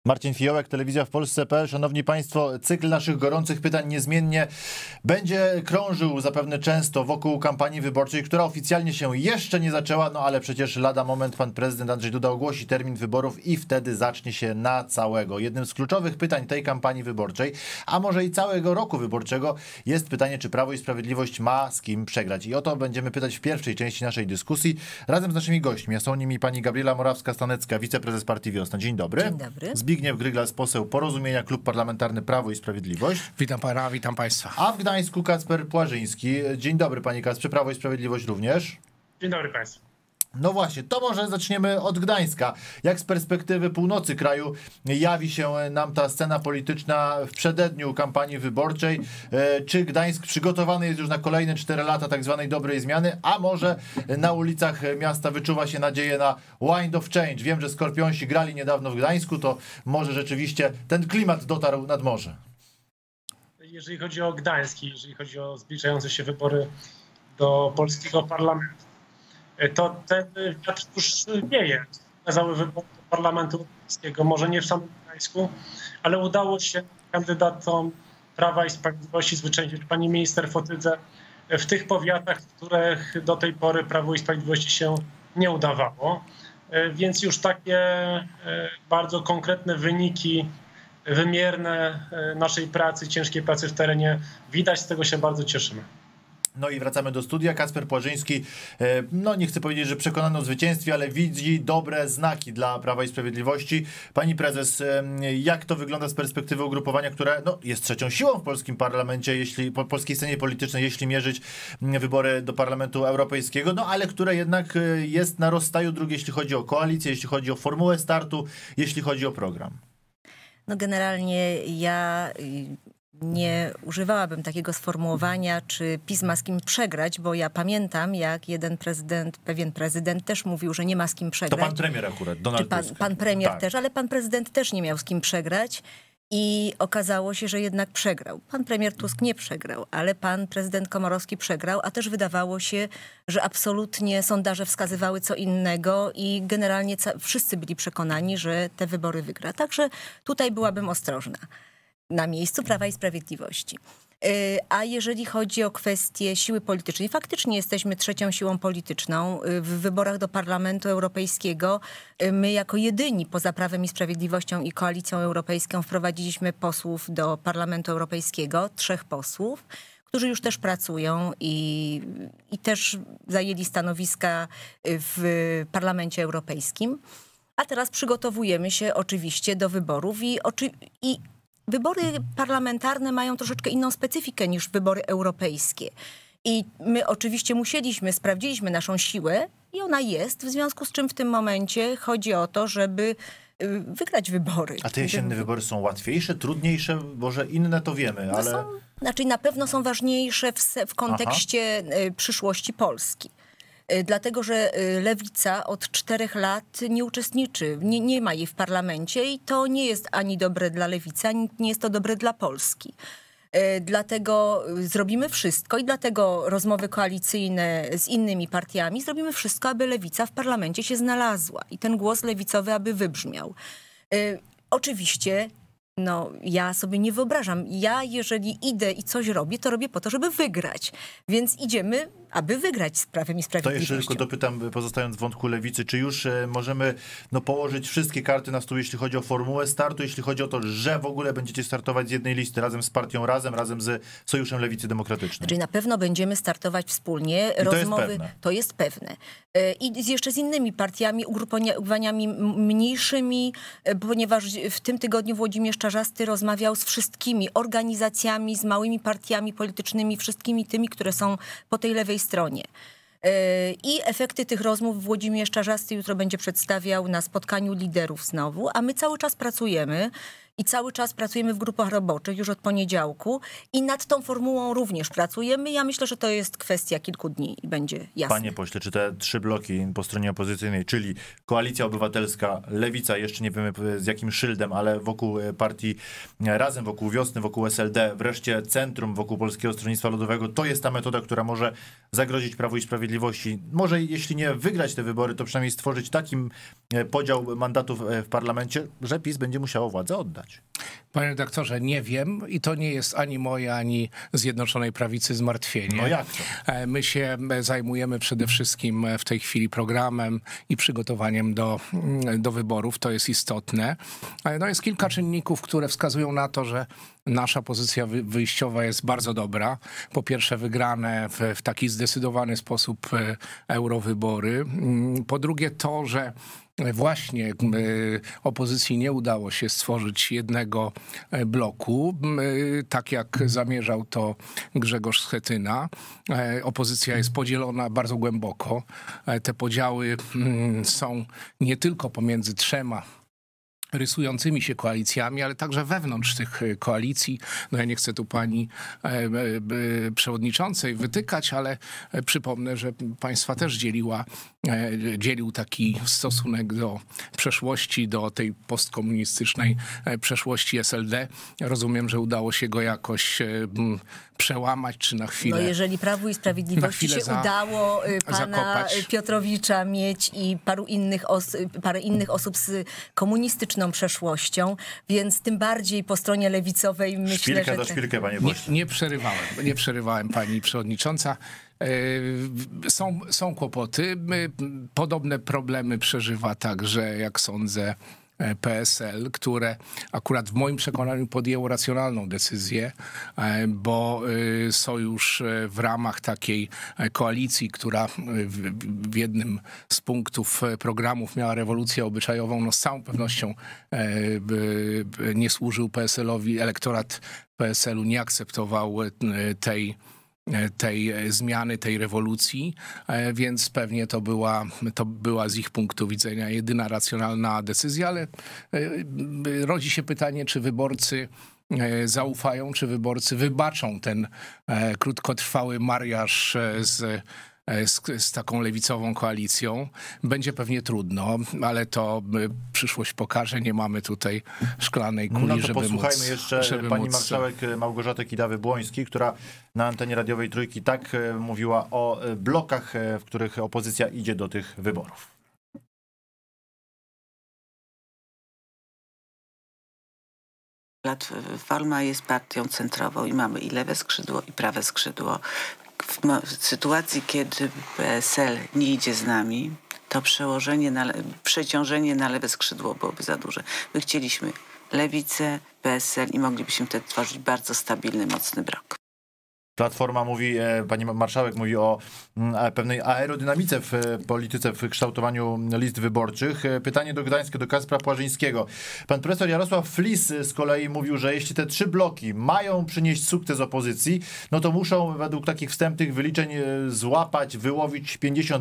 Marcin Fiołek, Telewizja w Polsce.pl. Szanowni Państwo, cykl naszych gorących pytań niezmiennie będzie krążył zapewne często wokół kampanii wyborczej, która oficjalnie się jeszcze nie zaczęła, no ale przecież lada moment pan prezydent Andrzej Duda ogłosi termin wyborów i wtedy zacznie się na całego. Jednym z kluczowych pytań tej kampanii wyborczej, a może i całego roku wyborczego, jest pytanie, czy Prawo i Sprawiedliwość ma z kim przegrać. I o to będziemy pytać w pierwszej części naszej dyskusji razem z naszymi gośćmi. A są nimi pani Gabriela Morawska-Stanecka, wiceprezes Partii Wiosna. Dzień dobry. Dzień dobry. Zbigniew Gryglas, poseł Porozumienia, Klub Parlamentarny Prawo i Sprawiedliwość. Witam pana, witam państwa. A w Gdańsku Kacper Płażyński. Dzień dobry panie Kacprze, Prawo i Sprawiedliwość również. Dzień dobry państwu. No właśnie, to może zaczniemy od Gdańska. Jak z perspektywy północy kraju jawi się nam ta scena polityczna w przededniu kampanii wyborczej? Czy Gdańsk przygotowany jest już na kolejne 4 lata tak zwanej dobrej zmiany? A może na ulicach miasta wyczuwa się nadzieję na wind of change? Wiem, że Skorpionsi grali niedawno w Gdańsku, to może rzeczywiście ten klimat dotarł nad morze. Jeżeli chodzi o Gdańsk i jeżeli chodzi o zbliżające się wybory do polskiego parlamentu, to ten wiatr już wieje. Okazały wybory do Parlamentu Europejskiego, może nie w samym Gdańsku, ale udało się kandydatom Prawa i Sprawiedliwości zwyciężyć pani minister Fotydze w tych powiatach, w których do tej pory Prawo i Sprawiedliwości się nie udawało. Więc już takie bardzo konkretne wyniki, wymierne naszej pracy, ciężkiej pracy w terenie widać, z tego się bardzo cieszymy. No i wracamy do studia. Kacper Płażyński, no nie chcę powiedzieć, że przekonany o zwycięstwie, ale widzi dobre znaki dla Prawa i Sprawiedliwości. Pani prezes, jak to wygląda z perspektywy ugrupowania, które no, jest trzecią siłą w polskim parlamencie, po polskiej scenie politycznej, jeśli mierzyć wybory do Parlamentu Europejskiego, no ale które jednak jest na rozstaju dróg, jeśli chodzi o koalicję, jeśli chodzi o formułę startu, jeśli chodzi o program? No generalnie ja nie używałabym takiego sformułowania, czy PiS ma z kim przegrać, bo ja pamiętam, jak pewien prezydent też mówił, że nie ma z kim przegrać. To pan premier akurat, Donald Tusk. Pan premier tak. też, ale pan prezydent też nie miał z kim przegrać i okazało się, że jednak przegrał. Pan premier Tusk nie przegrał, ale pan prezydent Komorowski przegrał, a też wydawało się, że absolutnie sondaże wskazywały co innego i generalnie wszyscy byli przekonani, że te wybory wygra. Także tutaj byłabym ostrożna na miejscu Prawa i Sprawiedliwości. A jeżeli chodzi o kwestię siły politycznej, faktycznie jesteśmy trzecią siłą polityczną. W wyborach do Parlamentu Europejskiego my jako jedyni poza Prawem i Sprawiedliwością i Koalicją Europejską wprowadziliśmy posłów do Parlamentu Europejskiego, 3 posłów, którzy już też pracują i też zajęli stanowiska w Parlamencie Europejskim. A teraz przygotowujemy się oczywiście do wyborów i wybory parlamentarne mają troszeczkę inną specyfikę niż wybory europejskie. I my oczywiście sprawdziliśmy naszą siłę i ona jest, w związku z czym w tym momencie chodzi o to, żeby wygrać wybory. A te jesienne wybory są łatwiejsze, trudniejsze? Może inne to wiemy, ale... Na pewno są ważniejsze w kontekście przyszłości Polski. Dlatego, że Lewica od 4 lat nie uczestniczy, nie ma jej w parlamencie i to nie jest ani dobre dla Lewicy, ani nie jest to dobre dla Polski. Dlatego zrobimy wszystko i dlatego rozmowy koalicyjne z innymi partiami zrobimy wszystko, aby Lewica w parlamencie się znalazła i ten głos lewicowy aby wybrzmiał. Oczywiście ja sobie nie wyobrażam. Ja jeżeli idę i coś robię, to robię po to, żeby wygrać. Więc idziemy, aby wygrać z Prawem i Sprawiedliwością. To jeszcze tylko dopytam, pozostając w wątku Lewicy, czy już możemy położyć wszystkie karty na stół, jeśli chodzi o formułę startu, jeśli chodzi o to, że w ogóle będziecie startować z jednej listy, razem z partią razem z Sojuszem Lewicy Demokratycznej? Czyli na pewno będziemy startować wspólnie. To jest pewne. I jeszcze z innymi partiami, ugrupowaniami mniejszymi, ponieważ w tym tygodniu Włodzimierz Czarzasty rozmawiał z wszystkimi organizacjami, z małymi partiami politycznymi, wszystkimi tymi, które są po tej lewej stronie. I efekty tych rozmów Włodzimierz Czarzasty jutro będzie przedstawiał na spotkaniu liderów znowu, a my cały czas pracujemy i cały czas pracujemy w grupach roboczych już od poniedziałku i nad tą formułą również pracujemy. Ja myślę, że to jest kwestia kilku dni i będzie jasne. Panie pośle, czy te 3 bloki po stronie opozycyjnej, czyli Koalicja Obywatelska, Lewica, jeszcze nie wiemy z jakim szyldem, ale wokół partii Razem, wokół Wiosny, wokół SLD, wreszcie Centrum, wokół Polskiego Stronnictwa Ludowego, to jest ta metoda, która może zagrozić Prawu i Sprawiedliwości. Może jeśli nie wygrać te wybory, to przynajmniej stworzyć taki podział mandatów w parlamencie, że PiS będzie musiało władzę oddać. Panie redaktorze, nie wiem i to nie jest ani moje, ani Zjednoczonej Prawicy zmartwienie. No jak to? My się zajmujemy przede wszystkim w tej chwili programem i przygotowaniem do wyborów. To jest istotne. No jest kilka czynników, które wskazują na to, że nasza pozycja wyjściowa jest bardzo dobra. Po pierwsze wygrane w taki zdecydowany sposób eurowybory. Po drugie to, że właśnie opozycji nie udało się stworzyć jednego bloku, tak jak zamierzał to Grzegorz Schetyna. Opozycja jest podzielona bardzo głęboko. Te podziały są nie tylko pomiędzy 3 rysującymi się koalicjami, ale także wewnątrz tych koalicji. No ja nie chcę tu pani przewodniczącej wytykać, ale przypomnę, że państwa też dzielił taki stosunek do przeszłości, do tej postkomunistycznej przeszłości SLD. Rozumiem, że udało się go jakoś przełamać, czy na chwilę... No jeżeli Prawu i Sprawiedliwości się udało pana zakopać. Piotrowicza mieć i parę innych osób z komunistyczną przeszłością, więc tym bardziej po stronie lewicowej myślę, Szpilka że... do szpilkę, panie pośle. Nie przerywałem pani przewodnicząca. Są kłopoty. Podobne problemy przeżywa także, jak sądzę, PSL, które akurat w moim przekonaniu podjęło racjonalną decyzję, bo sojusz w ramach takiej koalicji, która w jednym z punktów programów miała rewolucję obyczajową, no z całą pewnością nie służył PSL-owi. Elektorat PSL-u nie akceptował tej zmiany, tej rewolucji, więc pewnie to była z ich punktu widzenia jedyna racjonalna decyzja, ale rodzi się pytanie, czy wyborcy zaufają, czy wyborcy wybaczą ten krótkotrwały mariaż z taką lewicową koalicją. Będzie pewnie trudno, ale to przyszłość pokaże. Nie mamy tutaj szklanej kuli, no to żeby posłuchajmy jeszcze pani móc... marszałek Małgorzaty Kidawy-Błońskiej, która na antenie radiowej Trójki tak mówiła o blokach, w których opozycja idzie do tych wyborów. Platforma jest partią centrową i mamy i lewe skrzydło, i prawe skrzydło. W sytuacji, kiedy PSL nie idzie z nami, to przeciążenie na lewe skrzydło byłoby za duże. My chcieliśmy lewicę, PSL i moglibyśmy wtedy tworzyć bardzo stabilny, mocny blok. Platforma mówi, pani marszałek mówi o pewnej aerodynamice w polityce, w kształtowaniu list wyborczych. Pytanie do Gdańska, do Kacpra Płażyńskiego. Pan profesor Jarosław Flis z kolei mówił, że jeśli te 3 bloki mają przynieść sukces opozycji, no to muszą według takich wstępnych wyliczeń złapać, wyłowić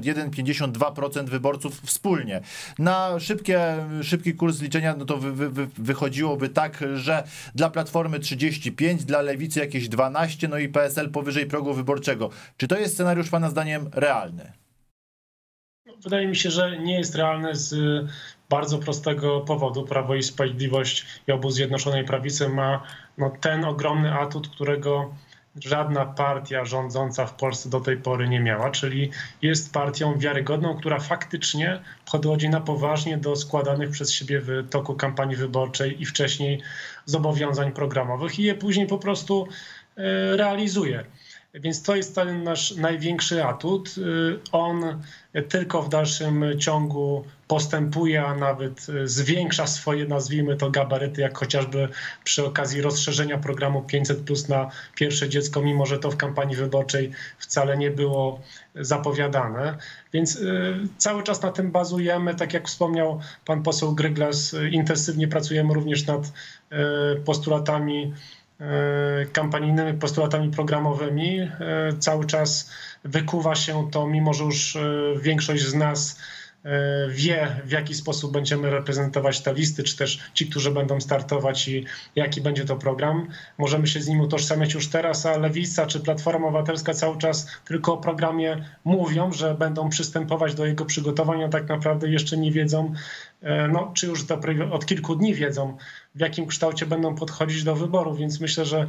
51-52% wyborców wspólnie. Na szybki kurs liczenia, no to wychodziłoby tak, że dla Platformy 35, dla Lewicy jakieś 12, no i PSL powyżej progu wyborczego. Czy to jest scenariusz pana zdaniem realny? Wydaje mi się, że nie jest realny z bardzo prostego powodu. Prawo i Sprawiedliwość i obóz Zjednoczonej Prawicy ma ten ogromny atut, którego żadna partia rządząca w Polsce do tej pory nie miała, czyli jest partią wiarygodną, która faktycznie podchodzi na poważnie do składanych przez siebie w toku kampanii wyborczej i wcześniej zobowiązań programowych i je później po prostu realizuje. Więc to jest ten nasz największy atut. On tylko w dalszym ciągu postępuje, a nawet zwiększa swoje, nazwijmy to, gabaryty, jak chociażby przy okazji rozszerzenia programu 500+ na pierwsze dziecko, mimo że to w kampanii wyborczej wcale nie było zapowiadane. Więc cały czas na tym bazujemy. Tak jak wspomniał pan poseł Gryglas, intensywnie pracujemy również nad postulatami kampanijnymi, postulatami programowymi. Cały czas wykuwa się to, mimo że już większość z nas wie, w jaki sposób będziemy reprezentować te listy, czy też ci, którzy będą startować i jaki będzie to program. Możemy się z nim utożsamiać już teraz, a Lewica czy Platforma Obywatelska cały czas tylko o programie mówią, że będą przystępować do jego przygotowania, tak naprawdę jeszcze nie wiedzą, no, czy już to od kilku dni wiedzą, w jakim kształcie będą podchodzić do wyborów, więc myślę, że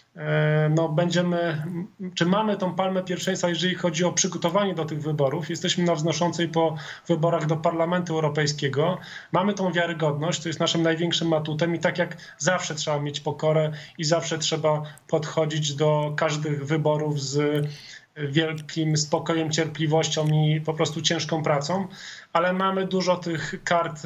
no czy mamy tą palmę pierwszeństwa, jeżeli chodzi o przygotowanie do tych wyborów. Jesteśmy na wznoszącej po wyborach do Parlamentu Europejskiego. Mamy tą wiarygodność, to jest naszym największym atutem i tak jak zawsze trzeba mieć pokorę i zawsze trzeba podchodzić do każdych wyborów z wielkim spokojem, cierpliwością i po prostu ciężką pracą, ale mamy dużo tych kart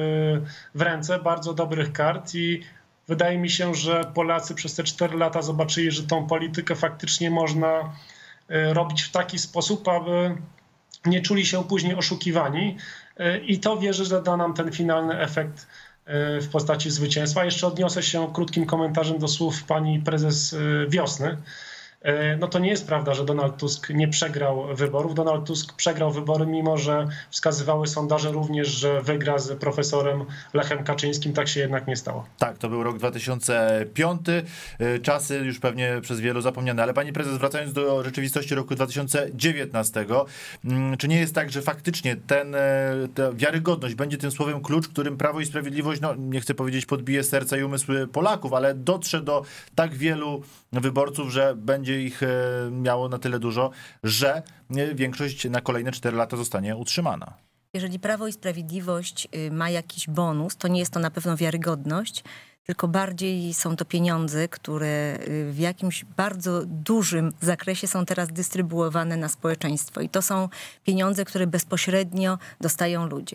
w ręce, bardzo dobrych kart i wydaje mi się, że Polacy przez te 4 lata zobaczyli, że tą politykę faktycznie można robić w taki sposób, aby nie czuli się później oszukiwani i to wierzę, że da nam ten finalny efekt w postaci zwycięstwa. Jeszcze odniosę się krótkim komentarzem do słów pani prezes Wiosny. No to nie jest prawda, że Donald Tusk nie przegrał wyborów. Donald Tusk przegrał wybory, mimo że wskazywały sondaże również, że wygra z profesorem Lechem Kaczyńskim. Tak się jednak nie stało. Tak, to był rok 2005. Czasy już pewnie przez wielu zapomniane. Ale pani prezes, wracając do rzeczywistości roku 2019, czy nie jest tak, że faktycznie ta wiarygodność będzie tym słowem klucz, którym Prawo i Sprawiedliwość, no nie chcę powiedzieć podbije serca i umysły Polaków, ale dotrze do tak wielu wyborców, że będzie ich miało na tyle dużo, że większość na kolejne 4 lata zostanie utrzymana. Jeżeli Prawo i Sprawiedliwość ma jakiś bonus, to nie jest to na pewno wiarygodność, tylko bardziej są to pieniądze, które w jakimś bardzo dużym zakresie są teraz dystrybuowane na społeczeństwo. I to są pieniądze, które bezpośrednio dostają ludzie.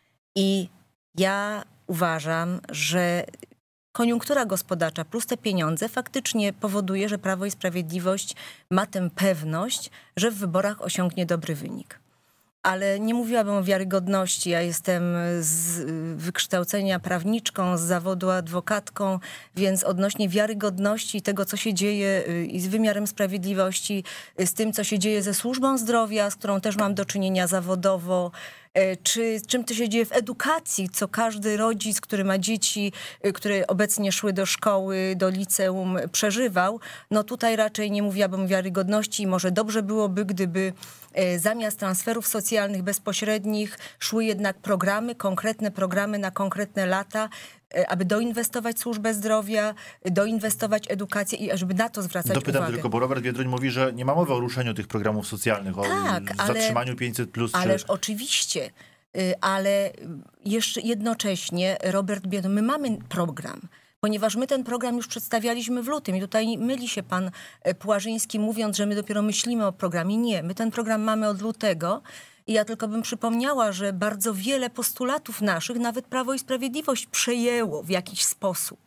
I ja uważam, że koniunktura gospodarcza plus te pieniądze faktycznie powoduje, że Prawo i Sprawiedliwość ma tę pewność, że w wyborach osiągnie dobry wynik. Ale nie mówiłabym o wiarygodności. Ja jestem z wykształcenia prawniczką, z zawodu adwokatką, więc odnośnie wiarygodności tego, co się dzieje i z wymiarem sprawiedliwości, z tym, co się dzieje ze służbą zdrowia, z którą też mam do czynienia zawodowo, czy czym to się dzieje w edukacji, co każdy rodzic, który ma dzieci, które obecnie szły do szkoły, do liceum, przeżywał, no tutaj raczej nie mówiłabym o wiarygodności i może dobrze byłoby, gdyby zamiast transferów socjalnych bezpośrednich szły jednak programy, konkretne programy na konkretne lata, aby doinwestować służbę zdrowia, doinwestować edukację i żeby na to zwracać uwagę. Dopytam tylko, bo Robert Biedroń mówi, że nie ma mowy o ruszeniu tych programów socjalnych, tak, o zatrzymaniu 500+. Ależ oczywiście, ale jeszcze jednocześnie Robert Biedroń, my mamy program, ponieważ my ten program już przedstawialiśmy w lutym i tutaj myli się pan Płażyński, mówiąc, że my dopiero myślimy o programie. Nie, my ten program mamy od lutego. I ja tylko bym przypomniała, że bardzo wiele postulatów naszych nawet Prawo i Sprawiedliwość przejęło w jakiś sposób.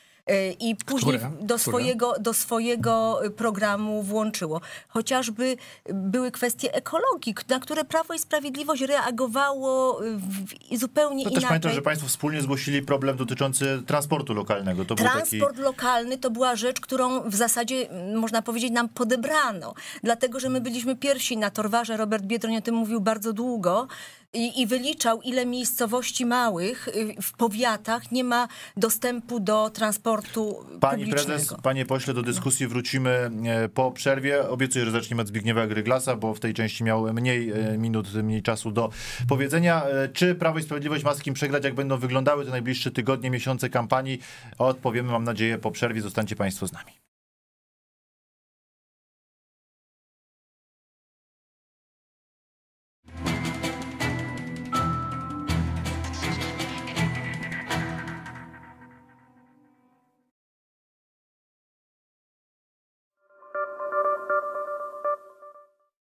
I później do swojego programu włączyło. Chociażby były kwestie ekologii, na które Prawo i Sprawiedliwość reagowało zupełnie inaczej. To też pamiętam, że państwo wspólnie zgłosili problem dotyczący transportu lokalnego. Transport lokalny to była rzecz, którą w zasadzie, można powiedzieć, nam podebrano. Dlatego, że my byliśmy pierwsi na Torwarze. Robert Biedroń o tym mówił bardzo długo. I wyliczał, ile miejscowości małych w powiatach nie ma dostępu do transportu Pani publicznego. prezes, panie pośle, do dyskusji wrócimy po przerwie. Obiecuję, że zaczniemy od Zbigniewa Gryglasa, bo w tej części miał mniej minut, mniej czasu do powiedzenia. Czy Prawo i Sprawiedliwość ma z kim przegrać, jak będą wyglądały te najbliższe tygodnie, miesiące kampanii? Odpowiemy, mam nadzieję, po przerwie. Zostańcie państwo z nami.